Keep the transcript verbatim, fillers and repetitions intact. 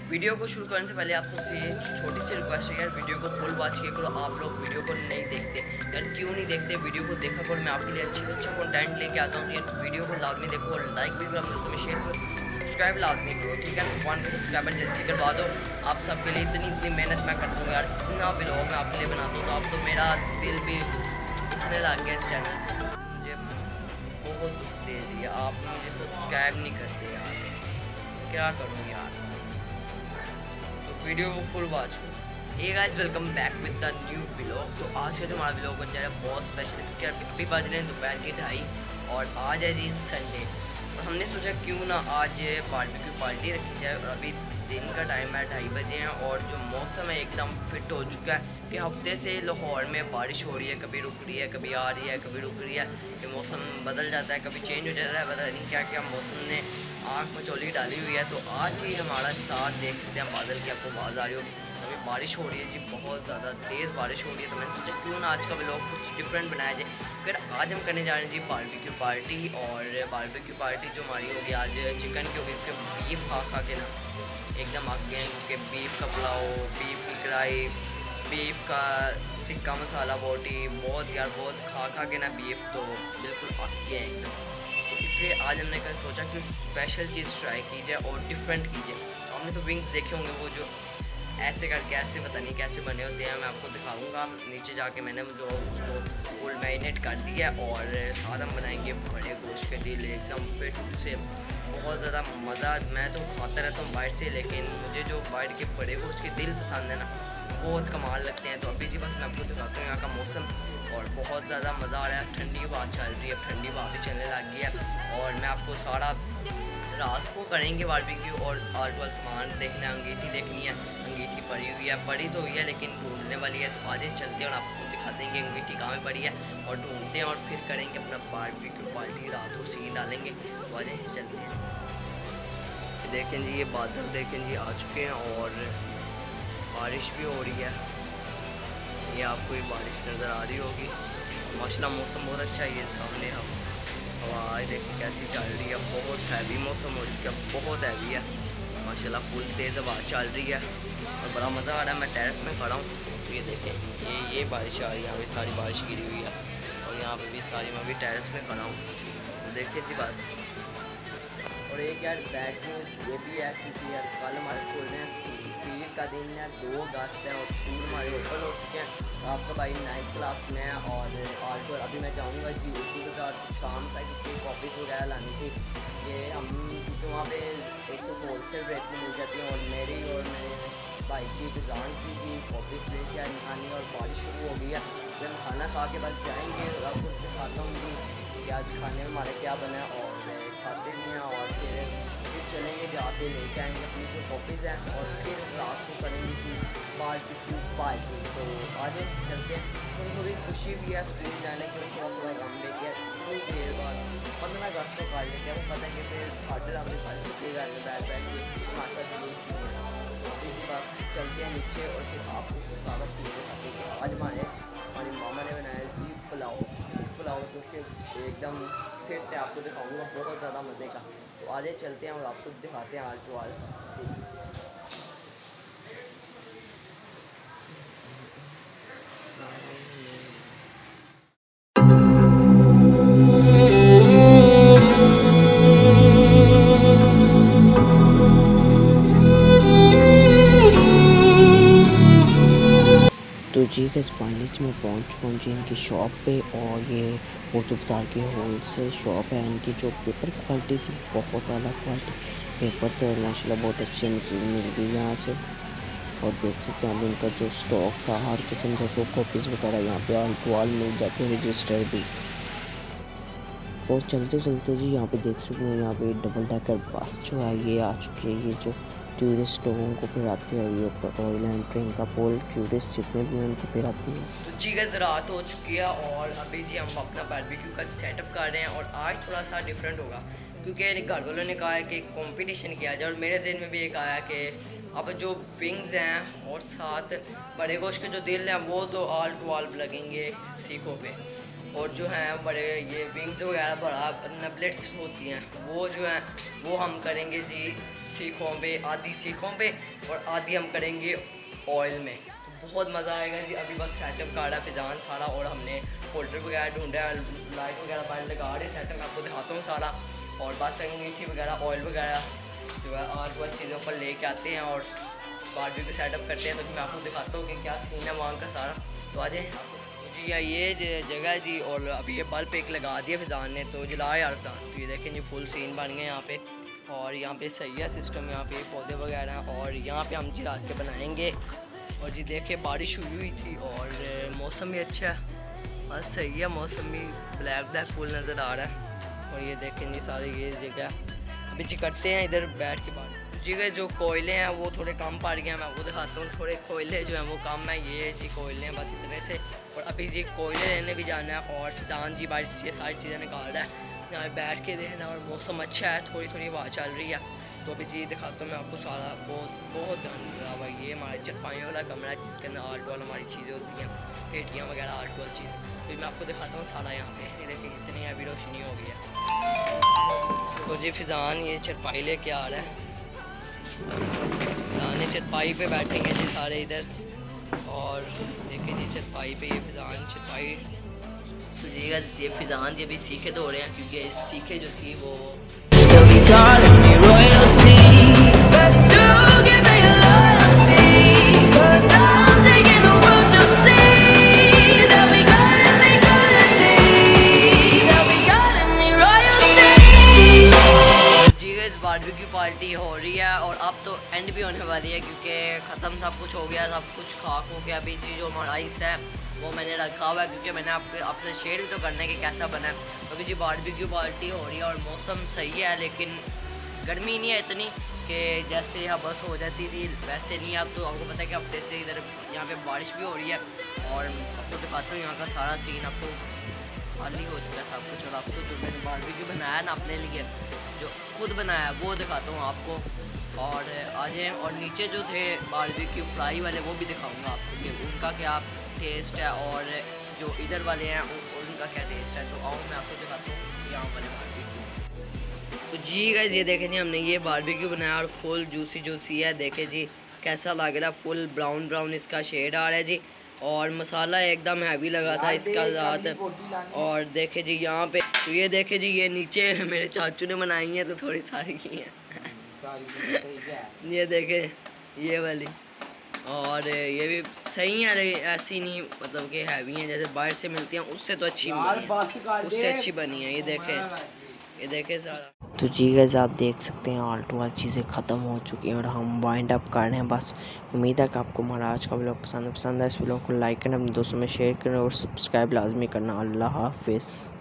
Video को शुरू करने से पहले आप सबसे ये छोटी सी रिक्वेस्ट है यार, वीडियो को फुल वॉच किया करो। आप लोग वीडियो को नहीं देखते यार, क्यों नहीं देखते? वीडियो को देखा करो, मैं आपके लिए अच्छी से अच्छा कंटेंट लेके आता हूँ यार। वीडियो को लाजमी देखो और लाइक भी करो, अपने दोस्तों में शेयर करो, सब्सक्राइब लाजमी करो, ठीक है? वन के सब्सक्राइबर जल्दी से करवा दो। आप सबके लिए इतनी इतनी मेहनत मैं करता हूँ यार, इतना ब्लॉग मैं आपके लिए बनाता हूँ, तो अब तो मेरा दिल भी उठने लग गया इस चैनल से। मुझे बहुत दुख दे दिया, आप मुझे सब्सक्राइब नहीं करते यार, क्या करूँ यार? वीडियो को फुल वॉच करो। Hey guys, welcome back with the new vlog. तो आज का जो हमारा व्लॉग बन जा रहा है बहुत स्पेशल है, क्योंकि अभी बज रहे हैं दोपहर की ढाई और आज है जी संडे। और हमने सोचा क्यों ना आज बारबेक्यू पार्टी रखी जाए। और अभी दिन का टाइम है, ढाई बजे हैं और जो मौसम है एकदम फिट हो चुका है कि हफ्ते से लाहौर में बारिश हो रही है, कभी रुक रही है, कभी आ रही है, कभी रुक रही है। ये मौसम बदल जाता है, कभी चेंज हो जाता है, पता नहीं क्या क्या मौसम ने आँख मचौली डाली हुई है। तो आज ही हमारा साथ देख सकते हैं बादल की, आपको आवाज़ आ रही होगी। अभी बारिश हो रही है जी, बहुत ज़्यादा तेज़ बारिश हो रही है। तो मैंने सोचा क्यों ना आज का व्लॉग कुछ डिफरेंट बनाया जाए। फिर आज हम करने जा रहे हैं जी बारबेक्यू पार्टी। और बारबेक्यू पार्टी जो हमारी होगी आज चिकन की होगी, क्योंकि बीफ खा खा के ना एकदम आगे के बीफ का पुलाव, बीफ की कढ़ाई, बीफ का टिक्का मसाला बोटी, बहुत यार बहुत खा खा के ना बीफ तो बिल्कुल आगे है एकदम। तो इसलिए आज हमने कल सोचा कि स्पेशल चीज़ ट्राई की जाए और डिफरेंट कीजिए। तो हमने तो विंग्स देखे होंगे, वो जो ऐसे करके ऐसे पता नहीं कैसे बने होते हैं, मैं आपको दिखाऊंगा। नीचे जाके मैंने जो उसको फुल मैरिनेट कर दिया और साथ हम बनाएंगे बड़े गोश्त के दिल, एकदम फिट से बहुत ज़्यादा मज़ा। मैं तो खाता रहता हूँ बाहर से, लेकिन मुझे जो बाहर के बड़े गोश्त के दिल पसंद है ना, बहुत कमाल लगते हैं। तो अभी जी बस मैं आपको दिखाता हूँ यहाँ का मौसम, और बहुत ज़्यादा मज़ा आ रहा है। ठंडी हवा चल रही है, ठंडी हवा भी चलने लग गई है। और मैं आपको सारा रात को करेंगे बारबेक्यू और आर्ट वाल सामान देखना, अंगीठी देखनी है, अंगीठी पड़ी हुई है, पड़ी तो हुई है लेकिन ढूंढने वाली है। तो आज चलते हैं और आपको दिखा देंगे अंगीठी कहाँ में पड़ी है, और ढूंढते हैं और फिर करेंगे अपना बारबेक्यू पार्टी। रात को सीन डालेंगे, तो आज चलते हैं। देखें जी ये बादल देखें जी आ चुके हैं और बारिश भी हो रही है। ये आपको ये बारिश नज़र आ रही होगी। माशाल्लाह मौसम बहुत अच्छा है। ये सामने हम हवा देखिए कैसी चल रही है, बहुत हैवी मौसम हो चुका है, बहुत हैवी है माशाल्लाह, फुल तेज़ हवा चल रही है और बड़ा मज़ा आ रहा है। मैं टेरेस में खड़ा हूँ, तो ये देखें ये ये बारिश आ रही है, यहाँ पे सारी बारिश गिरी हुई है और यहाँ पे भी सारी, मैं भी टेरेस में खड़ा हूँ। तो देखें जी बस। और एक यार बैड न्यूज़ ये भी है, क्योंकि यार कल हमारे खोल रहे हैं पीर का दिन है, दो अगस्त है और स्कूल हमारे ओपन हो चुके हैं। आपका भाई नाइन्थ क्लास में है और आज तो अभी मैं जाऊँगा जी उर्दू के साथ कुछ काम था, क्योंकि कॉपीज़ वगैरह लानी थी। ये हम क्योंकि वहाँ पे एक तो होल सेल रेट में मिल जाती हैं, और मेरी और मेरे भाई की एग्ज़ाम की थी, कॉपीज़ लेके आनी और बारिश शुरू हो गई है। फिर हम खाना खा के बस जाएँगे और आपको दिखाता हूँ जी कि आज खाने में हमारे क्या बना है, और खाते भी हैं और फिर फिर चलेंगे जाके लेके आएंगे अपनी जो कॉपीज़ हैं, और फिर रात को करेंगे कि बारबेक्यू पार्टी। तो आज चलते हैं। थोड़ी थोड़ी खुशी भी है स्कूल जाने की, थोड़ा थोड़ा गम भी किया। थोड़ी देर बाद पंद्रह अगस्त को काट लेते हैं, वो पता है कि फिर ऑर्डर अपने घर से घर में बैठ बैठ के हमारे साथ ये बस चलते हैं नीचे और फिर आपको सारा चीज़ें दिखाते हैं। आज हमारे हमारी मामा ने बनाया जी पुलाव, पुलाव जो कि एकदम फिट है, आपको दिखाऊंगा बहुत ज़्यादा मज़े का। तो आगे चलते हैं और आपको दिखाते हैं आल टू आल जी। तो जी गैस फाइनली मैं पहुंच चुका हूँ जी इनकी शॉप पे, और ये उर्दू बाज़ार की होल सेल शॉप है। इनकी जो पेपर क्वालिटी थी बहुत अलग क्वालिटी, पेपर तो माशाल्लाह बहुत अच्छे मिल गई यहाँ से। और देख सकते हैं हम इनका जो स्टॉक था, हर किस्म के को कॉपीज़ वगैरह यहाँ पे आल टू आल मिल जाते हैं, रजिस्टर भी। और चलते चलते जी यहाँ पे देख सकते हैं यहाँ पे डबल डेकर बस जो है ये आ चुकी है, ये जो टूरिस्ट लोगों को फिर आती है, ये रॉयल एंट्रिंग का पोल टूरिस्ट जितने भी हैं उनको फिर आती है। तो जी गाइस रात हो चुकी है और अभी जी हम अपना बारबेक्यू का सेटअप कर रहे हैं। और आज थोड़ा सा डिफरेंट होगा, क्योंकि घर वालों ने कहा है कि कंपटीशन किया जाए, और मेरे जहन में भी एक आया कि अब जो विंग्स हैं और साथ बड़े गोश्त के जो दिल हैं वो तो आल टू आल लगेंगे सीखों पे। और जो है बड़े ये विंग्स वगैरह बड़ा नबलेट्स होती हैं वो जो हैं वो हम करेंगे जी सीखों पे, आधी सीखों पे और आधी हम करेंगे ऑयल में। तो बहुत मज़ा आएगा जी। अभी बस सेटअप कर रहा है फिजान सारा और हमने फोल्डर वगैरह ढूंढा है, लाइट वगैरह बाहर लगा रहे सेटअप मैं आपको दिखाता हूँ सारा। और बस अंगीठी वगैरह ऑयल वगैरह जो है आज वाली चीज़ों पर लेके आते हैं और बारबेक्यू सेटअप करते हैं। तो मैं आपको दिखाता हूँ कि क्या सीन है वहाँ का सारा। तो आ जाए जी। ये जगह है जी और अभी ये बल्ब एक लगा दिया फिजान ने तो जला यार फिजान। तो ये देखें जी फुल सीन बन गए यहाँ पे और यहाँ पे सही है सिस्टम, यहाँ पे पौधे वगैरह और यहाँ पे हम जी रात के बनाएंगे। और जी देखिए बारिश हुई हुई थी और मौसम भी अच्छा है, बस सही है मौसम भी, ब्लैक ब्लैक फुल नज़र आ रहा है। और ये देखें जी सारे ये जगह अभी जी करते हैं इधर बैठ के बात जी। के जो कोयले हैं वो थोड़े कम पड़ गए हैं, मैं आपको दिखाता हूँ। थोड़े कोयले जो हैं वो कम है, ये जी कोयले हैं बस इतने से। और अभी जी कोयले लेने भी जाना है और फिजान जी बारिश ये सारी चीज़ें निकाल रहा है यहाँ बैठ के देखना। और मौसम अच्छा है, थोड़ी थोड़ी हवा चल रही है। तो अभी जी दिखाता हूँ मैं आपको सारा, बहुत बहुत गंदा हुआ। ये हमारे चरपाई वाला कमरा है जिसके अंदर आर्ट वाल हमारी चीज़ें होती हैं, पेटियाँ वगैरह आर्ट वाल चीज़। तो मैं आपको दिखाता हूँ सारा यहाँ पे। ये देखिए कितनी अभी रोशनी हो गई है। तो जी फिजान ये चरपाई लेके आ रहा है, फिजान चरपाई पे बैठेंगे जी सारे इधर। और देखिए जी चरपाई पे ये फिजान चरपाई। तो जी ये फिजान जी अभी सीखे तो हो रहे हैं क्योंकि सीखे जो थी वो बारबेक्यू पार्टी हो रही है और अब तो एंड भी होने वाली है क्योंकि ख़त्म सब कुछ हो गया, सब कुछ खाक हो गया। अभी जी जो हमारा आइस है वो मैंने रखा हुआ है क्योंकि मैंने आपके आपसे शेयर भी तो करना है कि कैसा बना है। तो अभी जी बारबेक्यू पार्टी हो रही है और मौसम सही है लेकिन गर्मी नहीं है इतनी कि जैसे यहाँ बस हो जाती थी वैसे नहीं। अब तो आपको पता है कि हफ्ते से इधर यहाँ पे बारिश भी हो रही है। और आपको दिखाता हूँ यहाँ का सारा सीन, आपको खाली हो चुका है सब कुछ। और आपको जो मैंने बारबेक्यू बनाया ना अपने लिए, जो खुद बनाया वो दिखाता हूँ आपको। और आज और नीचे जो थे बारबेक्यू फ्राई वाले वो भी दिखाऊंगा आपको कि उनका क्या टेस्ट है और जो इधर वाले हैं उनका क्या टेस्ट है। तो आओ मैं आपको दिखाता हूँ यहाँ वाले बारबेक्यू। तो जी गाइस ये देखें जी हमने ये बारबेक्यू बनाया और फुल जूसी जूसी है। देखें जी कैसा लग रहा है, फुल ब्राउन ब्राउन इसका शेड आ रहा है जी। और मसाला एकदम हैवी लगा था इसका ज़्यादा। और देखे जी यहाँ पे तो ये देखे जी ये नीचे मेरे चाचू ने बनाई है तो थोड़ी सारी की है ये देखे ये वाली। और ये भी सही है लेकिन ऐसी नहीं मतलब कि हैवी हैं जैसे बाहर से मिलती हैं उससे तो अच्छी बनी है, उससे अच्छी बनी है। ये देखे ये देखे सारा। तो जी गाइस आप देख सकते हैं ऑल टू ऑल चीज़ें ख़त्म हो चुकी हैं और हम वाइंड अप कर रहे हैं। बस उम्मीद है कि आपको हमारा आज का व्लॉग पसंद पसंद है। इस व्लॉग को लाइक करना, अपने दोस्तों में शेयर करना और सब्सक्राइब लाजमी करना। अल्लाह हाफिज़।